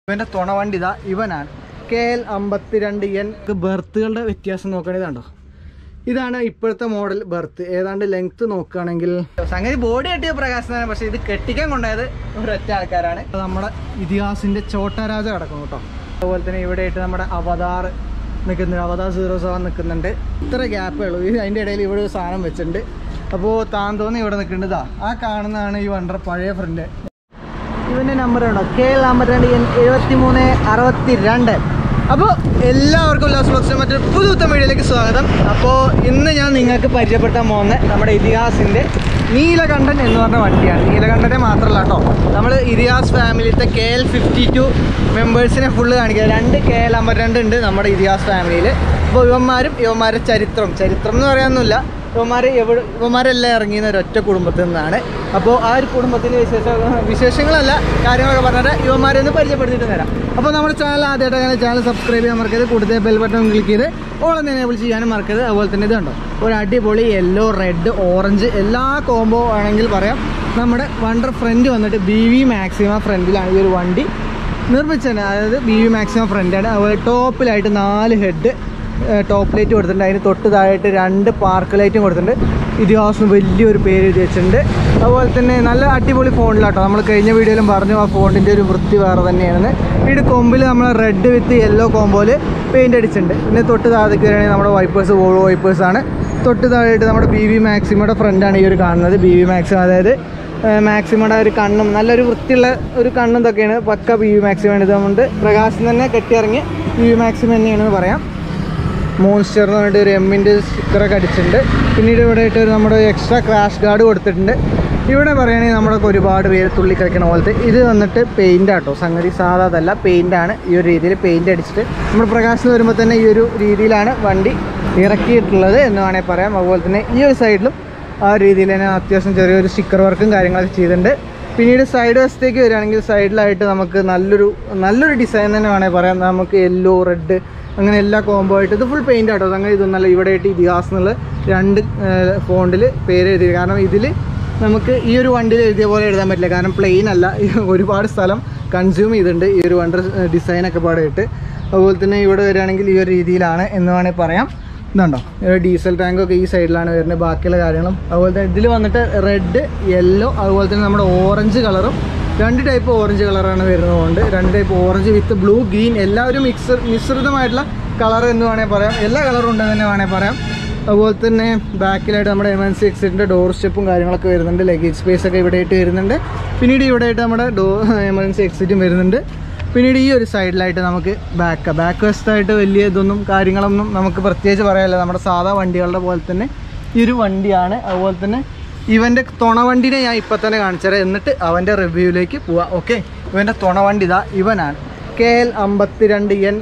ഇവൻ്റെ തുണവണ്ടി ഇതാ ഇവനാണ് KL-52N. ബെർത്തുകളുടെ വ്യത്യാസം നോക്കണേതാണ്ടോ. ഇതാണ് ഇപ്പോഴത്തെ മോഡൽ ബെർത്ത്. ഏതാണ്ട് ലെങ്ത്ത് നോക്കുകയാണെങ്കിൽ സംഗതി ബോഡി കെട്ടിയ പ്രകാശനാണ്, പക്ഷേ ഇത് കെട്ടിക്കാൻ കൊണ്ടായത് ഒരൊറ്റ ആൾക്കാരാണ്. നമ്മുടെ ഇതിഹാസിൻ്റെ ചോട്ടരാജ കിടക്കുന്നു കേട്ടോ. അതുപോലെ തന്നെ ഇവിടെ ആയിട്ട് നമ്മുടെ അവതാർ നിൽക്കുന്നുണ്ട്, അവതാർ 07 നിൽക്കുന്നുണ്ട്. ഇത്ര ഗ്യാപ്പേ ഉള്ളൂ. അതിൻ്റെ ഇടയിൽ ഇവിടെ ഒരു സാധനം വെച്ചിട്ടുണ്ട്. അപ്പോൾ താൻ തോന്നി ഇവിടെ നിൽക്കേണ്ടതാ. ആ കാണുന്നതാണ് ഈ വണ്ടർ പഴയ ഫ്രണ്ട്. ഇവൻ്റെ നമ്പർ ഉണ്ടോ KL-52N 7362. അപ്പോൾ എല്ലാവർക്കും ഉല്ലാസ് മറ്റൊരു പുതുത്ത വീഡിയോയിലേക്ക് സ്വാഗതം. അപ്പോൾ ഇന്ന് ഞാൻ നിങ്ങൾക്ക് പരിചയപ്പെടുത്താൻ പോകുന്നത് നമ്മുടെ ഇതിഹാസിൻ്റെ നീലകണ്ഠൻ എന്ന് പറഞ്ഞ വണ്ടിയാണ്. നീലകണ്ഠനെ മാത്രമല്ല കേട്ടോ, നമ്മൾ ഇതിഹാസ് ഫാമിലിത്തെ KL-52 മെമ്പേഴ്സിനെ ഫുള്ള് കാണിക്കുക. 2 KL-52 ഉണ്ട് നമ്മുടെ ഇതിഹാസ് ഫാമിലിയിൽ. അപ്പോൾ ഇവന്മാരുടെ ചരിത്രം എന്ന് പറയാനൊന്നുമില്ല. ഇവന്മാരെല്ലാം ഇറങ്ങിയ ഒരൊറ്റ കുടുംബത്തിൽ നിന്നാണ്. അപ്പോൾ ആ ഒരു കുടുംബത്തിൻ്റെ വിശേഷങ്ങളല്ല കാര്യങ്ങളൊക്കെ പറഞ്ഞാൽ ഇവന്മാരെ ഒന്ന് പരിചയപ്പെടുത്തിയിട്ട് തരാം. അപ്പോൾ നമ്മുടെ ചാനൽ ആദ്യമായിട്ട് അങ്ങനെ ചാനൽ സബ്സ്ക്രൈബ് ചെയ്യാൻ മറക്കരുത്. കൂടുതൽ ബെൽ ബട്ടൺ ക്ലിക്ക് ചെയ്ത് ഓളൊന്ന് എനേബിൾ ചെയ്യാനും മറക്കരുത്. അതുപോലെ തന്നെ ഇതുണ്ടോ ഒരു അടിപൊളി യെല്ലോ, റെഡ്, ഓറഞ്ച് എല്ലാ കോംബോ ആണെങ്കിൽ പറയാം. നമ്മുടെ വണ്ടർ ഫ്രണ്ട് വന്നിട്ട് BV മാക്സിമ ഫ്രണ്ടിലാണ് ഈ ഒരു വണ്ടി നിർമ്മിച്ചത്. അതായത് BV മാക്സിമം ഫ്രണ്ടാണ്. അതുപോലെ ടോപ്പിലായിട്ട് 4 ഹെഡ് ടോപ്പ് ലൈറ്റ് കൊടുത്തിട്ടുണ്ട്. അതിന് തൊട്ട് താഴെയായിട്ട് 2 പാർക്ക് ലൈറ്റും കൊടുത്തിട്ടുണ്ട്. ഇതിഹാസം വലിയൊരു പേര് എഴുതി വെച്ചിട്ടുണ്ട്. അതുപോലെ തന്നെ നല്ല അടിപൊളി ഫോണിലാട്ടോ. നമ്മൾ കഴിഞ്ഞ വീഡിയോയിലും പറഞ്ഞു ആ ഫോണിൻ്റെ ഒരു വൃത്തി വേറെ തന്നെയാണെന്ന്. വീട് കൊമ്പിൽ നമ്മൾ റെഡ് വിത്ത് യെല്ലോ കോമ്പോയിൽ പെയിൻ്റ് അടിച്ചിട്ടുണ്ട്. പിന്നെ തൊട്ട് താഴേക്ക് വരികയാണെങ്കിൽ നമ്മുടെ വൈപ്പേഴ്സ് വോൾവോ വൈപ്പേഴ്സാണ്. തൊട്ട് താഴെയായിട്ട് നമ്മുടെ BV മാക്സിമയുടെ ഫ്രണ്ടാണ് ഈ ഒരു കാണുന്നത്. BV മാക്സിമ, അതായത് മാക്സിമയുടെ ഒരു കണ്ണും നല്ലൊരു വൃത്തിയുള്ള ഒരു കണ്ണും ഇതൊക്കെയാണ്. പക്ക BV മാക്സിമാണ്. ഇതുകൊണ്ട് പ്രകാശം തന്നെ കെട്ടിയിറങ്ങി BV മാക്സിമ തന്നെയാണെന്ന് പറയാം. മോൺസ്റ്റർ എന്ന് പറഞ്ഞിട്ട് ഒരു M-ൻ്റെ സ്റ്റിക്കറൊക്കെ അടിച്ചിട്ടുണ്ട്. പിന്നീട് ഇവിടെ ആയിട്ട് നമ്മുടെ എക്സ്ട്രാ ക്രാഷ് ഗാർഡ് കൊടുത്തിട്ടുണ്ട്. ഇവിടെ പറയുകയാണെങ്കിൽ നമ്മളൊക്കെ ഒരുപാട് പേര് തുള്ളി കളിക്കണ പോലത്തെ ഇത് വന്നിട്ട് പെയിൻ്റ് ആട്ടോ. സംഗതി സാധാതല്ല, പെയിൻ്റാണ്. ഈ ഒരു രീതിയിൽ പെയിൻ്റ് അടിച്ചിട്ട് നമ്മൾ പ്രകാശം വരുമ്പോൾ തന്നെ ഈ ഒരു രീതിയിലാണ് വണ്ടി ഇറക്കിയിട്ടുള്ളത് എന്ന് വേണമെങ്കിൽ പറയാം. അതുപോലെ തന്നെ ഈ ഒരു സൈഡിലും ആ രീതിയിൽ തന്നെ അത്യാവശ്യം ചെറിയൊരു സ്റ്റിക്കർ വർക്കും കാര്യങ്ങളൊക്കെ ചെയ്തിട്ടുണ്ട്. പിന്നീട് സൈഡ് വശത്തേക്ക് വരികയാണെങ്കിൽ സൈഡിലായിട്ട് നമുക്ക് നല്ലൊരു ഡിസൈൻ തന്നെ വേണമെങ്കിൽ പറയാം. നമുക്ക് യെല്ലോ, റെഡ് അങ്ങനെ എല്ലാ കോംബോ ആയിട്ട് ഇത് ഫുൾ പെയിൻ്റ് ആട്ടോ. അങ്ങനെ ഇതൊന്നല്ല, ഇവിടെ ആയിട്ട് ഇതിഹാസ് എന്നുള്ള 2 ഫോണ്ടിൽ പേര് എഴുതി. കാരണം ഇതിൽ നമുക്ക് ഈ ഒരു വണ്ടിയിൽ എഴുതിയ പോലെ എഴുതാൻ പറ്റില്ല. കാരണം പ്ലെയിൻ അല്ല, ഒരുപാട് സ്ഥലം കൺസ്യൂം ചെയ്തിട്ടുണ്ട് ഈ ഒരു വണ്ടർ ഡിസൈനൊക്കെ പാടായിട്ട്. അതുപോലെ തന്നെ ഇവിടെ വരികയാണെങ്കിൽ ഈ ഒരു രീതിയിലാണ് എന്ന് വേണമെങ്കിൽ പറയാം. ഇതുണ്ടോ ഡീസൽ ടാങ്കൊക്കെ ഈ സൈഡിലാണ് വരുന്നത്. ബാക്കിയുള്ള കാര്യങ്ങളും അതുപോലെ തന്നെ ഇതിൽ വന്നിട്ട് റെഡ്, യെല്ലോ, അതുപോലെ തന്നെ നമ്മുടെ ഓറഞ്ച് കളറും 2 ടൈപ്പ് ഓറഞ്ച് കളറാണ് വരുന്നതുകൊണ്ട് 2 type orange with blue, green എല്ലാവരും മിശ്രിതമായിട്ടുള്ള കളർ എന്ന് വേണമെങ്കിൽ പറയാം. എല്ലാ കളറും ഉണ്ടെന്ന് തന്നെ വേണമെങ്കിൽ പറയാം. അതുപോലെ തന്നെ ബാക്കിലായിട്ട് നമ്മുടെ എമർജൻസി എക്സിറ്റിൻ്റെ ഡോർ സ്റ്റെപ്പും കാര്യങ്ങളൊക്കെ വരുന്നുണ്ട്. ലഗേജ് സ്പേസ് ഒക്കെ ഇവിടെ ആയിട്ട് വരുന്നുണ്ട്. പിന്നീട് ഇവിടെ ആയിട്ട് നമ്മുടെ എമർജൻസി എക്സിറ്റും വരുന്നുണ്ട്. പിന്നീട് ഈ ഒരു സൈഡിലായിട്ട് നമുക്ക് ബാക്ക് വശത്തായിട്ട് വലിയ ഇതൊന്നും കാര്യങ്ങളൊന്നും നമുക്ക് പ്രത്യേകിച്ച് പറയാനില്ല. നമ്മുടെ സാധാ വണ്ടികളുടെ പോലെ തന്നെ ഈ ഒരു വണ്ടിയാണ്. അതുപോലെ തന്നെ ഇവൻ്റെ തുണവണ്ടിനെ ഞാൻ ഇപ്പം തന്നെ കാണിച്ചുതരാം, എന്നിട്ട് അവൻ്റെ റിവ്യൂവിലേക്ക് പോവാം. ഓക്കെ, ഇവൻ്റെ തുണവണ്ടി ഇതാ ഇവനാണ് KL-52N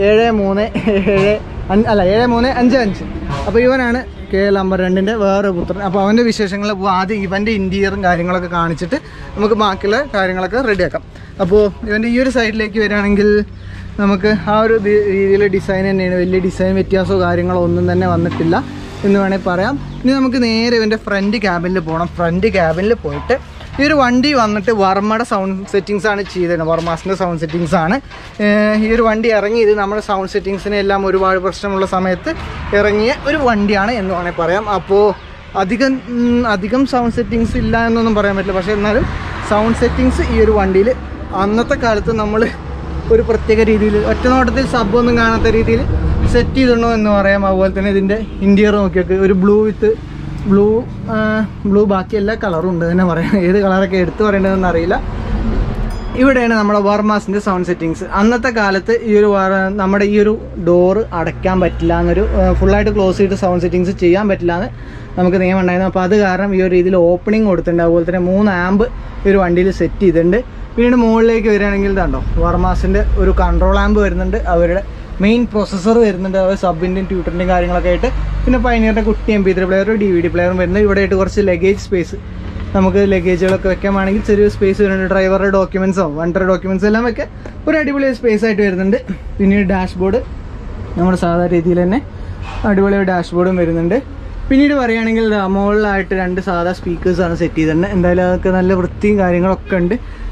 7355. അപ്പോൾ ഇവനാണ് KL-52ൻ്റെ വേറെ പുത്രൻ. അപ്പോൾ അവൻ്റെ വിശേഷങ്ങൾ ആദ്യം ഇവൻ്റെ ഇൻറ്റീരിയറും കാര്യങ്ങളൊക്കെ കാണിച്ചിട്ട് നമുക്ക് ബാക്കിയുള്ള കാര്യങ്ങളൊക്കെ റെഡിയാക്കാം. അപ്പോൾ ഇവൻ്റെ ഈ ഒരു സൈഡിലേക്ക് വരികയാണെങ്കിൽ നമുക്ക് ആ ഒരു രീതിയിൽ ഡിസൈൻ തന്നെയാണ്. വലിയ ഡിസൈൻ വ്യത്യാസമോ കാര്യങ്ങളോ ഒന്നും തന്നെ വന്നിട്ടില്ല എന്ന് വേണമെങ്കിൽ പറയാം. ഇനി നമുക്ക് നേരെ ഇവൻ്റെ ഫ്രണ്ട് ക്യാബിനിൽ പോകണം. ഫ്രണ്ട് ക്യാബിനിൽ പോയിട്ട് ഈ ഒരു വണ്ടി വന്നിട്ട് വർമ്മയുടെ സൗണ്ട് സെറ്റിങ്സ് ആണ് ചെയ്തിരുന്നത്. വർമാസിൻ്റെ സൗണ്ട് സെറ്റിങ്സ് ആണ് ഈ ഒരു വണ്ടി ഇറങ്ങിയത്. നമ്മുടെ സൗണ്ട് സെറ്റിങ്സിനെ എല്ലാം ഒരുപാട് പ്രശ്നമുള്ള സമയത്ത് ഇറങ്ങിയ ഒരു വണ്ടിയാണ് എന്ന് വേണമെങ്കിൽ പറയാം. അപ്പോൾ അധികം സൗണ്ട് സെറ്റിങ്സ് ഇല്ല എന്നൊന്നും പറയാൻ പറ്റില്ല. പക്ഷേ എന്നാലും സൗണ്ട് സെറ്റിങ്സ് ഈ ഒരു വണ്ടിയിൽ അന്നത്തെ കാലത്ത് നമ്മൾ ഒരു പ്രത്യേക രീതിയിൽ ഒറ്റ നോട്ടത്തിൽ സബ്ബൊന്നും കാണാത്ത രീതിയിൽ സെറ്റ് ചെയ്തിടണോ എന്ന് പറയാം. അതുപോലെ തന്നെ ഇതിൻ്റെ ഇൻറ്റീരിയർ നോക്കിയൊക്കെ ഒരു ബ്ലൂ വിത്ത് ബ്ലൂ ബാക്കി എല്ലാ കളറും ഉണ്ട് തന്നെ പറയാം. ഏത് കളറൊക്കെ എടുത്ത് പറയേണ്ടതെന്ന് അറിയില്ല. ഇവിടെയാണ് നമ്മുടെ വർമാസിൻ്റെ സൗണ്ട് സെറ്റിങ്സ്. അന്നത്തെ കാലത്ത് ഈ ഒരു നമ്മുടെ ഈ ഒരു ഡോറ് അടയ്ക്കാൻ പറ്റില്ല എന്നൊരു ഫുള്ളായിട്ട് ക്ലോസ് ചെയ്തിട്ട് സൗണ്ട് സെറ്റിങ്സ് ചെയ്യാൻ പറ്റില്ല എന്ന് നമുക്ക് നിയമം ഉണ്ടായിരുന്നു. അപ്പോൾ അത് കാരണം ഈ ഒരു രീതിയിൽ ഓപ്പണിംഗ് കൊടുത്തിട്ടുണ്ട്. അതുപോലെ തന്നെ 3 ആമ്പ് ഈ ഒരു വണ്ടിയിൽ സെറ്റ് ചെയ്തിട്ടുണ്ട്. പിന്നീട് മുകളിലേക്ക് വരികയാണെങ്കിൽ ഇതാണ്ടോ വർമാസിൻ്റെ ഒരു കൺട്രോൾ ആമ്പ് വരുന്നുണ്ട്. അവരുടെ മെയിൻ പ്രൊസസ്സർ വരുന്നുണ്ട്. അവർ സബിൻ്റെയും ട്യൂട്ടറിൻ്റെയും കാര്യങ്ങളൊക്കെ ആയിട്ട്. പിന്നെ പൈനിയറിൻ്റെ കുട്ടി MP3 പ്ലെയറും DVD പ്ലെയറും വരുന്നത്. ഇവിടെ ആയിട്ട് കുറച്ച് ലഗേജ് സ്പേസ്, നമുക്ക് ലഗേജുകളൊക്കെ വെക്കാനാണെങ്കിൽ ചെറിയ സ്പേസ് വരുന്നുണ്ട്. ഡ്രൈവറുടെ ഡോക്യുമെൻറ്റ്സോ വണ്ടറുടെ ഡോക്യുമെൻറ്റ്സ് എല്ലാം വെക്കാൻ ഒരു അടിപൊളി സ്പേസ് ആയിട്ട് വരുന്നുണ്ട്. പിന്നീട് ഡാഷ്ബോർഡ് നമ്മുടെ സാധാരണ രീതിയിൽ തന്നെ അടിപൊളി ഡാഷ്ബോർഡും വരുന്നുണ്ട്. പിന്നീട് പറയുകയാണെങ്കിൽ മുകളിലായിട്ട് 2 സാധാ സ്പീക്കേഴ്സാണ് സെറ്റ് ചെയ്തിട്ടുണ്ട്. എന്തായാലും അതൊക്കെ നല്ല വൃത്തിയും കാര്യങ്ങളൊക്കെ ഉണ്ട്.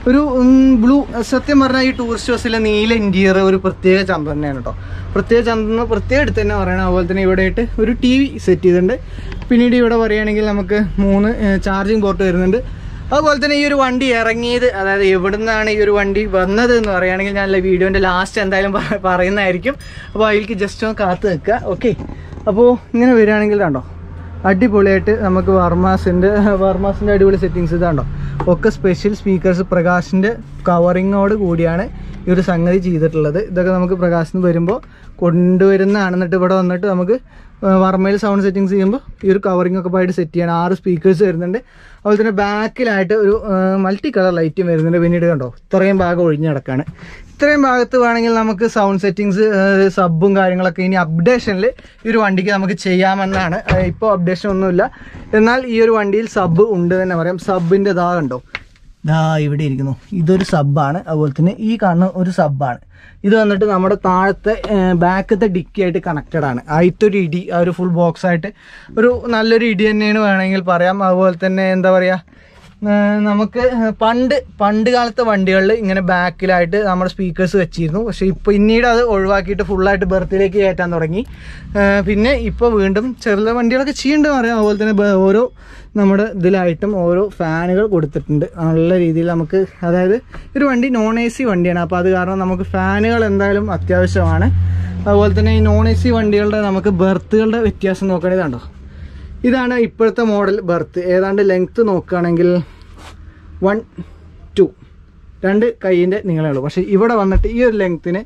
ഒരു ബ്ലൂ. സത്യം പറഞ്ഞാൽ ഈ ടൂറിസ്റ്റ് ബസ്സിലെ നീല ഇൻറ്റീരിയർ ഒരു പ്രത്യേക ചന്ത തന്നെയാണ് കേട്ടോ. പ്രത്യേക എടുത്ത് തന്നെ പറയണം. അതുപോലെ തന്നെ ഇവിടെ ആയിട്ട് ഒരു TV സെറ്റ് ചെയ്തിട്ടുണ്ട്. പിന്നീട് ഇവിടെ പറയുകയാണെങ്കിൽ നമുക്ക് 3 ചാർജിങ് പോർട്ട് വരുന്നുണ്ട്. അതുപോലെ തന്നെ ഈ ഒരു വണ്ടി ഇറങ്ങിയത്, അതായത് എവിടെ നിന്നാണ് ഈ ഒരു വണ്ടി വന്നത് എന്ന് പറയുകയാണെങ്കിൽ ഞാൻ വീഡിയോൻ്റെ ലാസ്റ്റ് എന്തായാലും പറയുന്നതായിരിക്കും. അപ്പോൾ അതിലേക്ക് ജസ്റ്റ് ഒന്ന് കാത്തു നിൽക്കുക. ഓക്കെ, അപ്പോൾ ഇങ്ങനെ വരികയാണെങ്കിൽ കണ്ടോ അടിപൊളിയായിട്ട് നമുക്ക് വർമാസിൻ്റെ അടിപൊളി സെറ്റിങ്സ് ഇതാണ്ടോ. ഒക്കെ സ്പെഷ്യൽ സ്പീക്കേഴ്സ് പ്രകാശിൻ്റെ കവറിങ്ങോട് കൂടിയാണ് ഈ ഒരു സംഗതി ചെയ്തിട്ടുള്ളത്. ഇതൊക്കെ നമുക്ക് പ്രകാശിന് വരുമ്പോൾ കൊണ്ടുവരുന്നതാണ്. എന്നിട്ട് ഇവിടെ വന്നിട്ട് നമുക്ക് വർമ്മയിൽ സൗണ്ട് സെറ്റിങ്സ് ചെയ്യുമ്പോൾ ഈ ഒരു കവറിംഗ് ഒക്കെ ആയിട്ട് സെറ്റ് ചെയ്യണം. 6 സ്പീക്കേഴ്സ് വരുന്നുണ്ട്. അതുപോലെ തന്നെ ബാക്കിലായിട്ട് ഒരു മൾട്ടി കളർ ലൈറ്റും വരുന്നുണ്ട്. പിന്നീട് കണ്ടോ ഇത്രയും ഭാഗം ഒഴിഞ്ഞ് കിടക്കാണ്. ഇത്രയും ഭാഗത്ത് വേണമെങ്കിൽ നമുക്ക് സൗണ്ട് സെറ്റിങ്സ്, സബും കാര്യങ്ങളൊക്കെ ഇനി അപ്ഡേഷനിൽ ഈ ഒരു വണ്ടിക്ക് നമുക്ക് ചെയ്യാമെന്നാണ്. ഇപ്പോൾ അപ്ഡേഷൻ ഒന്നുമില്ല, എന്നാൽ ഈ ഒരു വണ്ടിയിൽ സബ് ഉണ്ട് തന്നെ പറയാം. സബിൻ്റെ ഇതാ കണ്ടോ, ഇതാ ഇവിടെ ഇരിക്കുന്നു. ഇതൊരു സബ്ബാണ്. അതുപോലെ തന്നെ ഈ കാണുന്ന ഒരു സബ്ബാണ്. ഇത് വന്നിട്ട് നമ്മുടെ താഴത്തെ ബാക്കത്തെ ഡിക്കി ആയിട്ട് കണക്റ്റഡ് ആണ്. ആയിട്ടൊരു ഇടി, ആ ഒരു ഫുൾ ബോക്സ് ആയിട്ട് ഒരു നല്ലൊരു ഇടി തന്നെയാണ് വേണമെങ്കിൽ പറയാം. അതുപോലെ തന്നെ എന്താ പറയുക, നമുക്ക് പണ്ട് കാലത്തെ വണ്ടികളിൽ ഇങ്ങനെ ബാക്കിലായിട്ട് നമ്മുടെ സ്പീക്കേഴ്സ് വെച്ചിരുന്നു. പക്ഷേ ഇപ്പോൾ പിന്നീട് അത് ഒഴിവാക്കിയിട്ട് ഫുള്ളായിട്ട് ബർത്തിലേക്ക് കയറ്റാൻ തുടങ്ങി. പിന്നെ ഇപ്പോൾ വീണ്ടും ചെറിയ വണ്ടികളൊക്കെ ചെയ്യുന്നുണ്ട് പറയാം. അതുപോലെ തന്നെ ഓരോ നമ്മുടെ ഇതിലായിട്ടും ഓരോ ഫാനുകൾ കൊടുത്തിട്ടുണ്ട് നല്ല രീതിയിൽ. നമുക്ക് അതായത് ഒരു വണ്ടി നോൺ AC വണ്ടിയാണ്, അപ്പോൾ അത് കാരണം നമുക്ക് ഫാനുകൾ എന്തായാലും അത്യാവശ്യമാണ്. അതുപോലെ തന്നെ ഈ നോൺ AC വണ്ടികളുടെ നമുക്ക് ബർത്തുകളുടെ വ്യത്യാസം നോക്കുകയാണെങ്കിൽ കണ്ടോ, ഇതാണ് ഇപ്പോഴത്തെ മോഡൽ ബർത്ത്. ഏതാണ്ട് ലെങ്ത്ത് നോക്കുകയാണെങ്കിൽ 1-2 2 കൈയിൻ്റെ നീളമേ ഉള്ളൂ. പക്ഷേ ഇവിടെ വന്നിട്ട് ഈ ഒരു ലെങ്ത്തിന്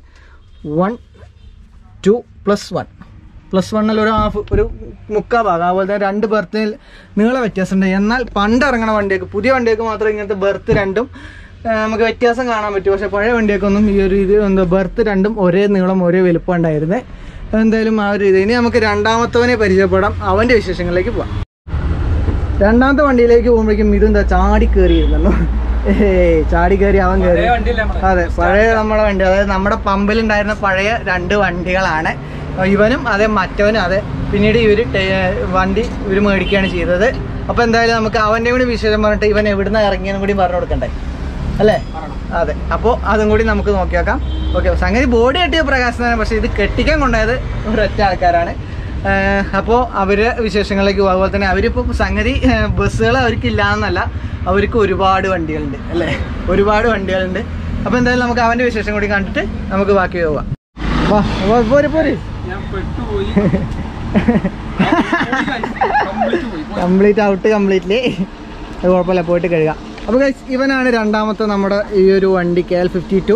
1-2 +1 ഒരു ഹാഫ്, ഒരു മുക്കാൽ ഭാഗം. അതുപോലെ തന്നെ 2 ബർത്തിൽ നീള വ്യത്യാസമുണ്ട്. എന്നാൽ പണ്ട് ഇറങ്ങണ വണ്ടിയൊക്കെ, പുതിയ വണ്ടിയൊക്കെ മാത്രമേ ഇങ്ങനത്തെ ബർത്ത് 2ഉം നമുക്ക് വ്യത്യാസം കാണാൻ പറ്റും. പക്ഷേ പഴയ വണ്ടിയൊക്കെ ഒന്നും ഈ ഒരു ഇത് ബർത്ത് 2ഉം ഒരേ നീളം ഒരേ വലുപ്പം ഉണ്ടായിരുന്നേ. എന്തായാലും ആ ഒരു ഇത്. ഇനി നമുക്ക് രണ്ടാമത്തവനെ പരിചയപ്പെടാം, അവൻ്റെ വിശേഷങ്ങളിലേക്ക് പോവാം. രണ്ടാമത്തെ വണ്ടിയിലേക്ക് പോകുമ്പോഴേക്കും ഇതെന്താ ചാടി കയറിയിരുന്നല്ലോ. ചാടി കയറി അവൻ കയറി. അതെ, പഴയ നമ്മുടെ വണ്ടി, അതായത് നമ്മുടെ പമ്പിലുണ്ടായിരുന്ന പഴയ 2 വണ്ടികളാണ്. ഇവനും അതെ, മറ്റവനും അതെ. പിന്നീട് വണ്ടി മേടിക്കുകയാണ് ചെയ്തത്. അപ്പോൾ എന്തായാലും നമുക്ക് അവൻ്റെ കൂടി വിശേഷം പറഞ്ഞിട്ട് ഇവൻ എവിടുന്ന് ഇറങ്ങിയെന്നും കൂടി പറഞ്ഞു കൊടുക്കണ്ടേ അല്ലേ? അതെ, അപ്പോൾ അതും കൂടി നമുക്ക് നോക്കി നോക്കാം. ഓക്കെ, സംഗതി ബോഡി കെട്ടിയ പ്രകാശനാണ്, പക്ഷേ ഇത് കെട്ടിക്കാൻ കൊണ്ടായത് ഒരൊറ്റ ആൾക്കാരാണ്. അപ്പോൾ അവരെ വിശേഷങ്ങളിലേക്ക് പോകും. അതുപോലെ തന്നെ അവരിപ്പോൾ സംഗതി ബസ്സുകൾ അവർക്കില്ല എന്നല്ല, അവർക്ക് ഒരുപാട് വണ്ടികളുണ്ട് അല്ലേ, ഒരുപാട് വണ്ടികളുണ്ട്. അപ്പോൾ എന്തായാലും നമുക്ക് അവൻ്റെ വിശേഷം കൂടി കണ്ടിട്ട് നമുക്ക് ബാക്കി പോവാം. പോരെ കംപ്ലീറ്റ് ഔട്ട്, കംപ്ലീറ്റ്ലി കുഴപ്പമില്ല, പോയിട്ട് കഴുകാം. അപ്പോൾ ഇവനാണ് രണ്ടാമത്തെ നമ്മുടെ ഈ ഒരു വണ്ടി, KL-52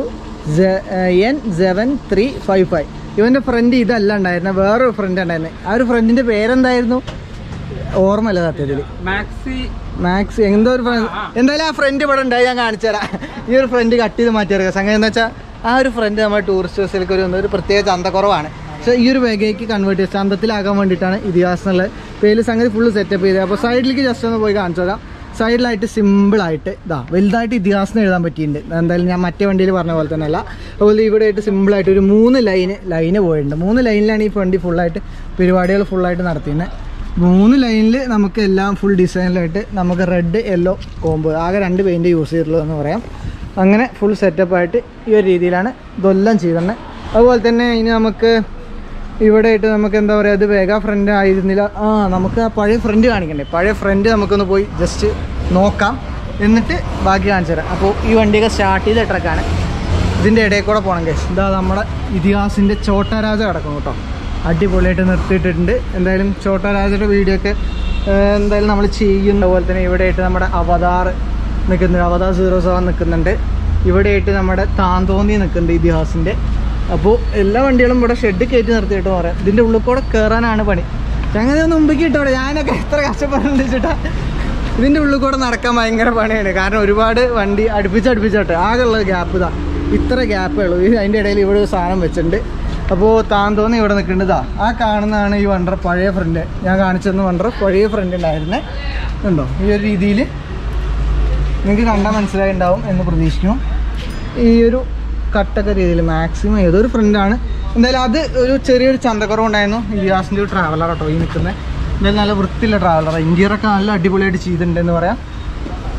N7355. ഇവൻ്റെ ഫ്രണ്ട് ഇതല്ല ഉണ്ടായിരുന്നത്, വേറൊരു ഫ്രണ്ട് ഉണ്ടായിരുന്നത്. ആ ഒരു ഫ്രണ്ടിൻ്റെ പേരെന്തായിരുന്നു ഓർമ്മല്ല സത്യത്തിൽ. മാക്സി എന്തോ ഒരു ഫ്രണ്ട്. എന്തായാലും ആ ഫ്രണ്ട് ഇവിടെ ഉണ്ടായി, ഞാൻ കാണിച്ചു തരാം. ഈ ഒരു ഫ്രണ്ട് കട്ട് ചെയ്ത് മാറ്റിയെടുക്കുക. സംഗതി എന്താ വെച്ചാൽ ആ ഒരു ഫ്രണ്ട് നമ്മുടെ ടൂറിസ്റ്റ് ബസ്സിലേക്ക് ഒരു പ്രത്യേക ചന്തക്കുറവാണ്. പക്ഷേ ഈ ഒരു വേഗയ്ക്ക് കൺവേർട്ട് ചെയ്ത് ചന്തത്തിലാക്കാൻ വേണ്ടിയിട്ടാണ് ഇതിഹാസ് എന്നുള്ള പേര് സംഗതി ഫുള്ള് സെറ്റപ്പ് ചെയ്തത്. അപ്പോൾ സൈഡിലേക്ക് ജസ്റ്റ് ഒന്ന് പോയി കാണിച്ചു തരാം. സൈഡിലായിട്ട് സിമ്പിളായിട്ട് വലുതായിട്ട് ഇതിഹാസം എഴുതാൻ പറ്റിയിട്ടുണ്ട്. എന്തായാലും ഞാൻ മറ്റേ വണ്ടിയിൽ പറഞ്ഞ പോലെ തന്നെ അല്ല. അതുപോലെ ഇവിടെ ആയിട്ട് സിമ്പിളായിട്ട് ഒരു 3 ലൈന് പോയിട്ടുണ്ട്. 3 ലൈനിലാണ് ഈ വണ്ടി ഫുള്ളായിട്ട് പരിപാടികൾ ഫുള്ളായിട്ട് നടത്തിയത്. 3 ലൈനിൽ നമുക്ക് എല്ലാം ഫുൾ ഡിസൈനിലായിട്ട് നമുക്ക് റെഡ് യെല്ലോ കോംബോ, ആകെ 2 പെയിൻറ്റ് യൂസ് ചെയ്തിട്ടുള്ളതെന്ന് പറയാം. അങ്ങനെ ഫുൾ സെറ്റപ്പായിട്ട് ഈ ഒരു രീതിയിലാണ് ഇതെല്ലാം ചെയ്തിട്ടുണ്ട്. അതുപോലെ തന്നെ ഇനി നമുക്ക് ഇവിടെ ആയിട്ട് നമുക്ക് എന്താ പറയുക, അത് വേഗ ഫ്രണ്ട് ആയിരുന്നില്ല. നമുക്ക് ആ പഴയ ഫ്രണ്ട് കാണിക്കണ്ടേ, പഴയ ഫ്രണ്ട് നമുക്കൊന്ന് പോയി ജസ്റ്റ് നോക്കാം, എന്നിട്ട് ബാക്കി കാണിച്ചു തരാം. അപ്പോൾ ഈ വണ്ടിയൊക്കെ സ്റ്റാർട്ട് ചെയ്ത ട്രക്കാണ്. ഇതിൻ്റെ ഇടയിൽ കൂടെ പോകണം കേസ്. ഇതാ നമ്മുടെ ഇതിഹാസിൻ്റെ ചോട്ടാരാജ കിടക്കും കേട്ടോ, അടിപൊളിയായിട്ട് നിർത്തിയിട്ടുണ്ട്. എന്തായാലും ചോട്ടാരാജയുടെ വീഡിയോ ഒക്കെ എന്തായാലും നമ്മൾ ചെയ്യുന്ന പോലെ തന്നെ ഇവിടെ ആയിട്ട് നമ്മുടെ അവതാർ നിൽക്കുന്നുണ്ട്, അവതാർ 07 നിൽക്കുന്നുണ്ട്. ഇവിടെ ആയിട്ട് നമ്മുടെ താന്തോന്നി നിൽക്കുന്നുണ്ട് ഇതിഹാസിൻ്റെ. അപ്പോൾ എല്ലാ വണ്ടികളും ഇവിടെ ഷെഡ് കയറ്റി നിർത്തിയിട്ട് പറയാം. ഇതിൻ്റെ ഉള്ളിൽ കൂടെ കയറാനാണ് പണി. അങ്ങനെ ഒന്ന് മുമ്പിക്ക് ഇട്ടോടെ, ഞാനൊക്കെ എത്ര കഷ്ടപ്പെടുന്നുണ്ട് വെച്ചിട്ടാ. ഇതിൻ്റെ ഉള്ളിൽ കൂടെ നടക്കാൻ ഭയങ്കര പണിയാണ്, കാരണം ഒരുപാട് വണ്ടി അടുപ്പിച്ചോട്ടെ. ആകെയുള്ള ഗ്യാപ്പ് ഇത്ര ഗ്യാപ്പേ ഉള്ളൂ. അതിൻ്റെ ഇടയിൽ ഇവിടെ ഒരു സാധനം വെച്ചിട്ടുണ്ട്. അപ്പോൾ താന്തോന്നി ഇവിടെ നിൽക്കേണ്ടതാ. ആ കാണുന്നതാണ് ഈ വണ്ടർ പഴയ ഫ്രണ്ട്, ഞാൻ കാണിച്ചെന്ന് വണ്ടർ പഴയ ഫ്രണ്ട് ഉണ്ടായിരുന്നേ. ഉണ്ടോ ഈ ഒരു രീതിയിൽ നിങ്ങൾക്ക് കണ്ടാൽ മനസ്സിലായിട്ടുണ്ടാവും എന്ന് പ്രതീക്ഷിക്കുന്നു. ഈ ഒരു കട്ടൊക്കെ രീതിയിൽ മാക്സിമം ഏതൊരു ഫ്രണ്ടാണ്. എന്തായാലും അത് ഒരു ചെറിയൊരു ചന്തക്കുറവുണ്ടായിരുന്നു. ഇതിഹാസിൻ്റെ ഒരു ട്രാവലർ കേട്ടോ ഈ നിൽക്കുന്നത്. എന്തായാലും നല്ല വൃത്തിയുള്ള ട്രാവലർ, ഇൻറ്റീരിയറൊക്കെ നല്ല അടിപൊളിയായിട്ട് ചെയ്തിട്ടുണ്ടെന്ന് പറയാം.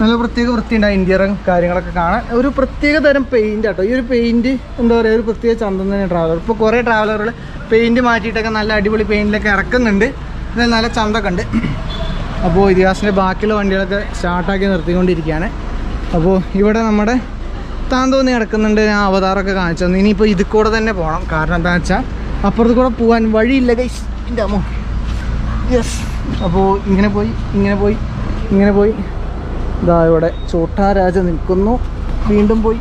നല്ല പ്രത്യേക വൃത്തിയുണ്ട്. ഇന്റീരിയറും കാര്യങ്ങളൊക്കെ കാണാൻ ഒരു പ്രത്യേക തരം പെയിന്റ് ആട്ടോ. ഈ ഒരു പെയിന്റ് എന്താ പറയുക, ഒരു പ്രത്യേക ചന്തം തന്നെ ട്രാവലർ. ഇപ്പോൾ കുറേ ട്രാവലറുകൾ പെയിന്റ് മാറ്റിയിട്ടൊക്കെ നല്ല അടിപൊളി പെയിന്റിലൊക്കെ ഇറക്കുന്നുണ്ട്. ഇതിൽ നല്ല ചന്തൊക്കെ ഉണ്ട്. അപ്പോൾ ഇതിഹാസിൻ്റെ ബാക്കിയുള്ള വണ്ടികളൊക്കെ സ്റ്റാർട്ടാക്കി നിർത്തിക്കൊണ്ടിരിക്കുകയാണ്. അപ്പോൾ ഇവിടെ നമ്മുടെ താന്തോന്നി കിടക്കുന്നുണ്ട്. ഞാൻ അവതാറൊക്കെ കാണിച്ചു തന്നു. ഇനിയിപ്പോൾ ഇതിൽ കൂടെ തന്നെ പോകണം. കാരണം എന്താ വെച്ചാൽ അപ്പുറത്ത് കൂടെ പോകാൻ വഴിയില്ല ഗൈസ്. എൻ്റെ അമ്മോ, യെസ്. അപ്പോൾ ഇങ്ങനെ പോയി ഇതാ ഇവിടെ ചോട്ടാരാജ നിൽക്കുന്നു. വീണ്ടും പോയി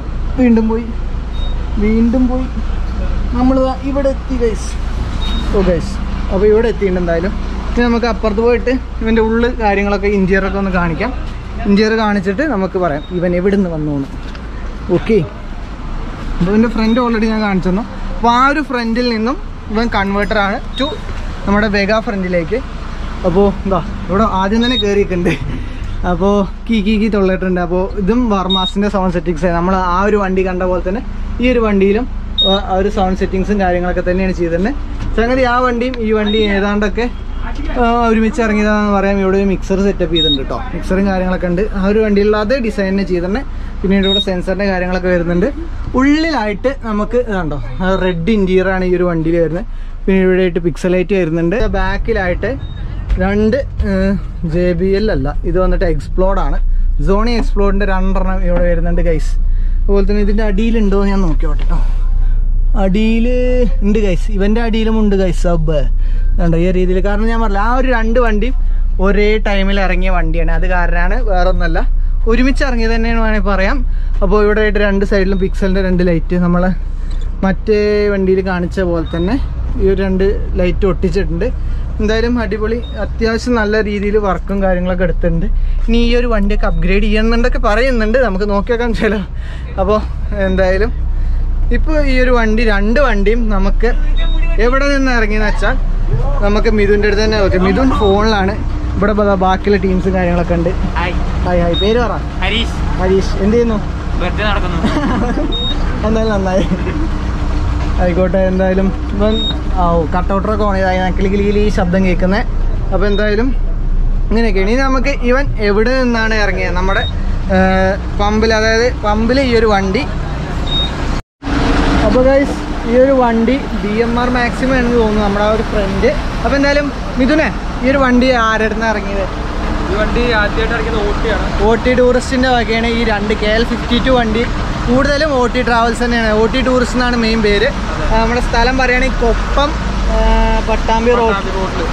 നമ്മൾ ഇവിടെ എത്തി ഗൈസ്. ഓ ഗൈസ്, അപ്പോൾ ഇവിടെ എത്തിയിട്ടുണ്ട്. എന്തായാലും ഇനി നമുക്ക് അപ്പുറത്ത് പോയിട്ട് ഇവൻ്റെ ഉള്ളിൽ കാര്യങ്ങളൊക്കെ ഇൻറ്റീരിയറൊക്കെ ഒന്ന് കാണിക്കാം. ഇൻറ്റീരിയർ കാണിച്ചിട്ട് നമുക്ക് പറയാം ഇവൻ എവിടെ നിന്ന് വന്നു എന്ന്. ഓക്കെ, അപ്പോൾ ഇവൻ്റെ ഫ്രണ്ട് ഓൾറെഡി ഞാൻ കാണിച്ചു തന്നു. അപ്പോൾ ആ ഒരു ഫ്രണ്ടിൽ നിന്നും ഇവൻ കൺവേർട്ടറാണ് ടു നമ്മുടെ വെഗ ഫ്രണ്ടിലേക്ക്. അപ്പോൾ എന്താ ഇവിടെ ആദ്യം തന്നെ കയറിയിട്ടുണ്ട്. അപ്പോൾ കീ തൊള്ളിട്ടുണ്ട്. അപ്പോൾ ഇതും വർമാസിൻ്റെ സൗണ്ട് സെറ്റിങ്സ്. നമ്മൾ ആ ഒരു വണ്ടി കണ്ട പോലെ തന്നെ ഈ ഒരു വണ്ടിയിലും ആ ഒരു സൗണ്ട് സെറ്റിങ്സും കാര്യങ്ങളൊക്കെ തന്നെയാണ് ചെയ്തിട്ടുണ്ട്. സംഗതി ആ വണ്ടിയും ഈ വണ്ടിയും ഏതാണ്ടൊക്കെ ഒരുമിച്ച് ഇറങ്ങിയതാണെന്ന് പറയാം. ഇവിടെ ഒരു മിക്സർ സെറ്റപ്പ് ചെയ്തിട്ടുണ്ട് കേട്ടോ. മിക്സറും കാര്യങ്ങളൊക്കെ ഉണ്ട്. ആ ഒരു വണ്ടിയിലുള്ള അതേ ഡിസൈനിന് ചെയ്തിട്ടുണ്ട്. പിന്നീട് ഇവിടെ സെൻസറിൻ്റെ കാര്യങ്ങളൊക്കെ വരുന്നുണ്ട്. ഉള്ളിലായിട്ട് നമുക്ക് ഇതുണ്ടോ റെഡ് ഇൻറ്റീരിയറാണ് ഈ ഒരു വണ്ടിയിൽ വരുന്നത്. പിന്നെ ഇവിടെ ആയിട്ട് പിക്സലൈറ്റ് വരുന്നുണ്ട്. ബാക്കിലായിട്ട് 2 JBL അല്ല, ഇത് വന്നിട്ട് എക്സ്പ്ലോർഡാണ്. സോണി എക്സ്പ്ലോറിൻ്റെ 2 ഇവിടെ വരുന്നുണ്ട് ഗൈസ്. അതുപോലെ തന്നെ ഇതിൻ്റെ അടിയിലുണ്ടോ ഞാൻ നോക്കിയോട്ടെ കേട്ടോ. അടിയിൽ ഉണ്ട് ഗൈസ്. ഇവൻ്റെ അടിയിലും ഉണ്ട് ഗൈസ്. സബ് ഉണ്ടോ ഈ രീതിയിൽ. കാരണം ഞാൻ പറഞ്ഞില്ല, ആ ഒരു 2 വണ്ടിയും ഒരേ ടൈമിൽ ഇറങ്ങിയ വണ്ടിയാണ്. അത് കാരണമാണ്, വേറെ ഒന്നല്ല. ഒരുമിച്ച് ഇറങ്ങിയത് തന്നെയാണ് വേണമെങ്കിൽ പറയാം. അപ്പോൾ ഇവിടെ ആയിട്ട് 2 സൈഡിലും പിക്സലിൻ്റെ 2 ലൈറ്റ് നമ്മൾ മറ്റേ വണ്ടിയിൽ കാണിച്ച പോലെ തന്നെ ഈ ഒരു 2 ലൈറ്റ് ഒട്ടിച്ചിട്ടുണ്ട്. എന്തായാലും അടിപൊളി, അത്യാവശ്യം നല്ല രീതിയിൽ വർക്കും കാര്യങ്ങളൊക്കെ എടുത്തിട്ടുണ്ട്. ഇനി ഈ ഒരു വണ്ടിയൊക്കെ അപ്ഗ്രേഡ് ചെയ്യുന്നുണ്ടൊക്കെ പറയുന്നുണ്ട്. നമുക്ക് നോക്കിയേക്കാൻ ചില. അപ്പോൾ എന്തായാലും ഇപ്പോൾ ഈ ഒരു വണ്ടി 2 വണ്ടിയും നമുക്ക് എവിടെ നിന്ന് ഇറങ്ങിയെന്ന് വെച്ചാൽ നമുക്ക് മിഥുൻ്റെ അടുത്ത് തന്നെ. ഓക്കെ, മിഥുൻ ഫോണിലാണ്. ഇവിടെ ബാക്കിയുള്ള ടീംസും കാര്യങ്ങളൊക്കെ ഉണ്ട്. ഹായ്, പേര് പറ. ഹരീഷ്. എന്ത് ചെയ്യുന്നു? എന്തായാലും നന്നായി, ആയിക്കോട്ടെ. എന്തായാലും ഇപ്പം കട്ടൗട്ടറൊക്കെ ഓൺ ചെയ്താൽ കിളി ശബ്ദം കേൾക്കുന്നത്. അപ്പോൾ എന്തായാലും ഇങ്ങനെയൊക്കെയാണ്. ഇനി നമുക്ക് ഇവൻ എവിടെ നിന്നാണ് ഇറങ്ങിയത്? നമ്മുടെ പമ്പിൽ, അതായത് പമ്പിൽ ഈ ഒരു വണ്ടി. അപ്പോൾ ഗൈസ് ഈ ഒരു വണ്ടി BMR മാക്സിമം ആണെന്ന് തോന്നുന്നു, നമ്മുടെ ആ ഒരു ഫ്രണ്ട്. അപ്പോൾ എന്തായാലും മിഥുനെ, ഈ ഒരു വണ്ടി ആരുടെ ഇറങ്ങിയത്? ഈ വണ്ടി ആദ്യമായിട്ട് ഇറങ്ങിയത് OT-ആണ്. OT ടൂറിസ്റ്റിൻ്റെ വകയാണ് ഈ 2 KL-52 വണ്ടി. കൂടുതലും OT ട്രാവൽസ് തന്നെയാണ്. OT ടൂറിസ്റ്റ് എന്നാണ് മെയിൻ പേര്. നമ്മുടെ സ്ഥലം പറയുകയാണെങ്കിൽ കൊപ്പം പട്ടാമ്പി റോഡ്.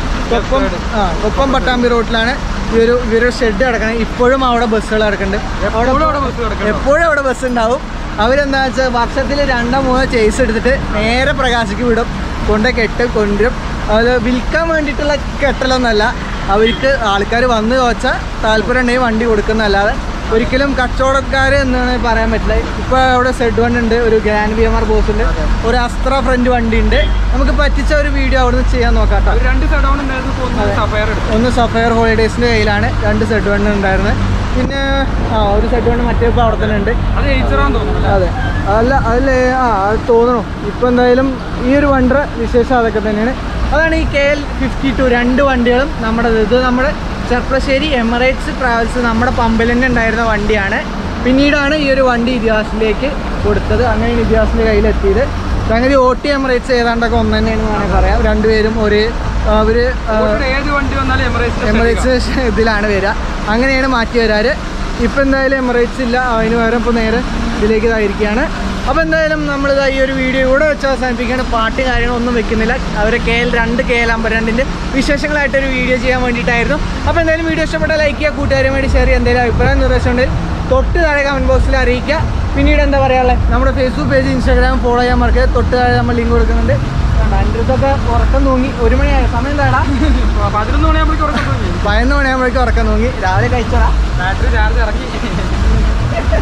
കൊപ്പം പട്ടാമ്പി റോഡിലാണ് ഇവര് ഷെഡ് കിടക്കണം. ഇപ്പോഴും അവിടെ ബസ്സുകൾ കിടക്കുന്നുണ്ട്. എപ്പോഴും അവിടെ ബസ് ഉണ്ടാവും. അവരെന്താ വെച്ചാൽ വർഷത്തിൽ 2-3 ചേസ് എടുത്തിട്ട് നേരെ പ്രകാശിക്ക് വിടും, കൊണ്ടുവരും. അത് വിൽക്കാൻ വേണ്ടിയിട്ടുള്ള കെട്ടലൊന്നുമല്ല. അവർക്ക് ആൾക്കാർ വന്ന് ചോദിച്ചാൽ താല്പര്യം ഉണ്ടെങ്കിൽ വണ്ടി കൊടുക്കുന്നതല്ലാതെ ഒരിക്കലും കച്ചവടക്കാർ എന്നാണ് പറയാൻ പറ്റില്ല. ഇപ്പോൾ അവിടെ സെഡ് വണ്ടി ഉണ്ട്, ഒരു ഗ്രാൻഡ് BMR ബോസ് ഉണ്ട്, ഒരു അസ്ത്ര ഫ്രണ്ട് വണ്ടി ഉണ്ട്. നമുക്ക് പറ്റിച്ച ഒരു വീഡിയോ അവിടെ നിന്ന് ചെയ്യാൻ നോക്കാം കേട്ടോ. 2 സെഡ് വണ്ടി ഉണ്ടായിരുന്നു. ഒന്ന് സഫയർ ഹോളിഡേയ്സിൻ്റെ കയ്യിലാണ് 2 സെഡ് വണ്ടി ഉണ്ടായിരുന്നത്. പിന്നെ ഒരു സെഡ് വണ്ടി മറ്റേ ഇപ്പോൾ അവിടെ തന്നെ ഉണ്ട്. അതെ, അതിൽ അത് തോന്നണു. ഇപ്പോൾ എന്തായാലും ഈ ഒരു വണ്ടിയുടെ വിശേഷം അതൊക്കെ തന്നെയാണ്. അതാണ് ഈ KL-52 2 വണ്ടികളും നമ്മുടെ. ഇത് നമ്മുടെ ചെർപ്പശ്ശേരി എമിറേറ്റ്സ് ട്രാവൽസ് നമ്മുടെ പമ്പിൽ തന്നെ ഉണ്ടായിരുന്ന വണ്ടിയാണ്. പിന്നീടാണ് ഈ ഒരു വണ്ടി ഇതിഹാസിലേക്ക് കൊടുത്തത്. അങ്ങനെയാണ് ഇതിഹാസിൻ്റെ കയ്യിലെത്തിയത്. സംഗതി OT എമിറേറ്റ്സ് ഏതാണ്ടൊക്കെ ഒന്ന് തന്നെയാണ് വേണമെങ്കിൽ പറയാം. 2 പേരും അവർ എമിറേറ്റ്സ് ഇതിലാണ് വരിക. അങ്ങനെയാണ് മാറ്റി വരാറ്. ഇപ്പം എന്തായാലും എമിറേറ്റ്സ് ഇല്ല, അതിന് പകരം ഇപ്പോൾ നേരെ ഇതിലേക്ക് ഇതായിരിക്കുകയാണ്. അപ്പോൾ എന്തായാലും നമ്മൾ ഈ ഒരു വീഡിയോ ഇവിടെ വെച്ച് അവസാനിപ്പിക്കുകയാണ്. പാട്ട് കാര്യങ്ങളൊന്നും വെക്കുന്നില്ല. അവർ KL-2 KL-52 വിശേഷങ്ങളായിട്ടൊരു വീഡിയോ ചെയ്യാൻ വേണ്ടിയിട്ടായിരുന്നു. അപ്പോൾ എന്തായാലും വീഡിയോ ഇഷ്ടപ്പെട്ടാൽ ലൈക്ക് ചെയ്യുക, കൂട്ടുകാരും വേണ്ടി ഷെയർ ചെയ്യുക. എന്തെങ്കിലും അഭിപ്രായം നിർദ്ദേശമുണ്ടെങ്കിൽ തൊട്ട് താഴെ കമൻറ്റ് ബോക്സിൽ അറിയിക്കുക. പിന്നീട് എന്താ പറയാനുള്ളത്, നമ്മുടെ ഫേസ്ബുക്ക് പേജ് ഇൻസ്റ്റാഗ്രാം ഫോളോ ചെയ്യാൻ മറക്കുക. തൊട്ട് താഴെ നമ്മൾ ലിങ്ക് കൊടുക്കുന്നുണ്ട്. എൻ്റെ അടുത്തൊക്കെ ഉറക്കം തൂങ്ങി. 1 മണിയായ സമയം എന്താടാ? 11 മണിയാകുമ്പോഴേക്കും ഉറക്കം തൂങ്ങി. 11 മണിയാകുമ്പോഴേക്കും ഉറക്കം തൂങ്ങി. രാവിലെ കഴിച്ചോടാ, ബാറ്ററി ചാർജ് ഇറങ്ങി.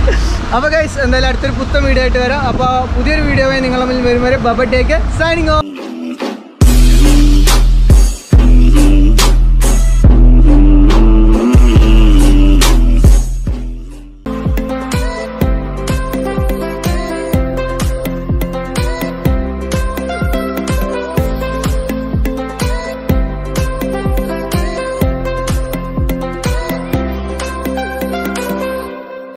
അപ്പോൾ ഗൈസ് എന്തായാലും അടുത്തൊരു പുത്തൻ വീഡിയോ ആയിട്ട് വരാം. അപ്പോൾ പുതിയൊരു വീഡിയോ നിങ്ങൾ തമ്മിൽ വരും വരെ bye, take care, signing of.